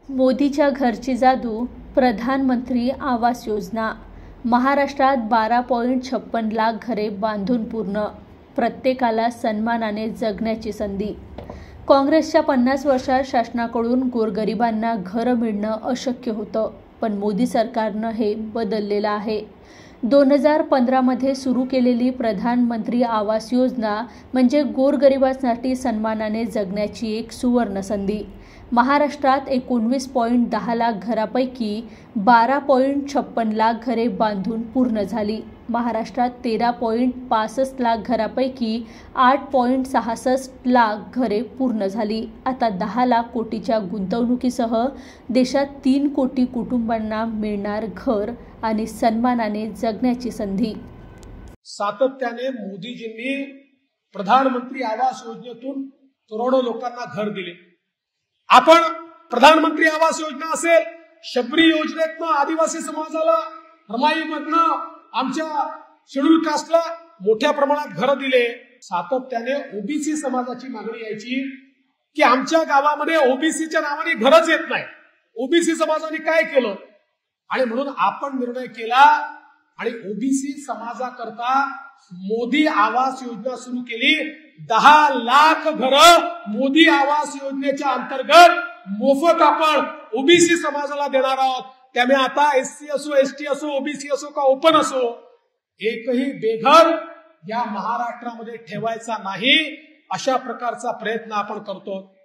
मोदीच्या घरची जादू, प्रधानमंत्री आवास योजना. महाराष्ट्रात 12.56 लाख घरे बांधून पूर्ण, प्रत्येकाला सन्मानाने जगण्याची संधी. काँग्रेसच्या 50 वर्षात शासनाकडून गोरगरिबांना घरं मिळणं अशक्य होतं, पण मोदी सरकारनं हे बदललेलं आहे. 2015 मध्ये सुरू केलेली प्रधानमंत्री आवास योजना म्हणजे गोरगरिबांसाठी सन्मानाने जगण्याची एक सुवर्ण संधी. महाराष्ट्रात 19.10 लाख घरापैकी 12.56 लाख घरे बांधून पूर्ण झाली. महाराष्ट्रात 13.65 लाख घरापैकी 8.66 लाख घरे पूर्ण झाली. आता 10 लाख कोटीच्या गुंतवणुकीसह देशात 3 कोटी कुटुंबांना मिळणार घर आणि सन्मानाने जगण्याची संधी. सातत्याने मोदीजींनी प्रधानमंत्री आवास योजनेतून करोडो लोकांना घर दिले. आपण प्रधानमंत्री आवास योजना असेल, शबरी योजनेतनं आदिवासी समाजाला, रमाईमधनं आमच्या शेड्यूल कास्टला मोठ्या प्रमाणात घर दिले. सातत्याने ओबीसी समाजाची मागणी यायची की आमच्या गावामध्ये ओबीसीच्या नावाने घरच येत नाही. ओबीसी समाजाने काय केलं आणि म्हणून आपण निर्णय केला आणि ओबीसी समाजाकरता मोदी आवास योजना सुरू केली. 10 लाख घरं मोदी आवास योजनेच्या अंतर्गत मोफत आपण ओबीसी समाजाला देणार आहोत. त्यामुळे आता एससी असो, एसटी असो, ओबीसी असो का ओपन असो, एकही बेघर या महाराष्ट्रामध्ये ठेवायचा नाही, अशा प्रकारचा प्रयत्न आपण करतो.